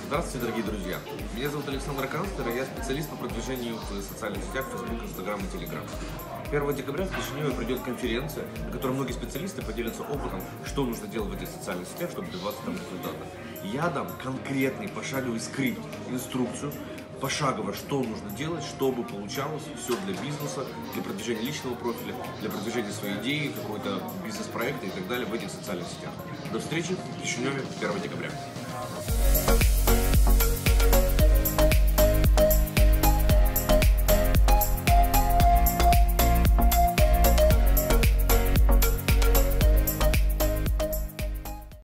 Здравствуйте, дорогие друзья! Меня зовут Александр Канцлер, и я специалист по продвижению в социальных сетях Facebook, Instagram и Telegram. 1 декабря в Кишиневе пройдет конференция, на которой многие специалисты поделятся опытом, что нужно делать в этих социальных сетях, чтобы добиваться там результата. Я дам конкретный пошаговый скрипт, инструкцию, пошагово, что нужно делать, чтобы получалось все для бизнеса, для продвижения личного профиля, для продвижения своей идеи, какой-то бизнес-проекта и так далее в этих социальных сетях. До встречи в Кишиневе 1 декабря.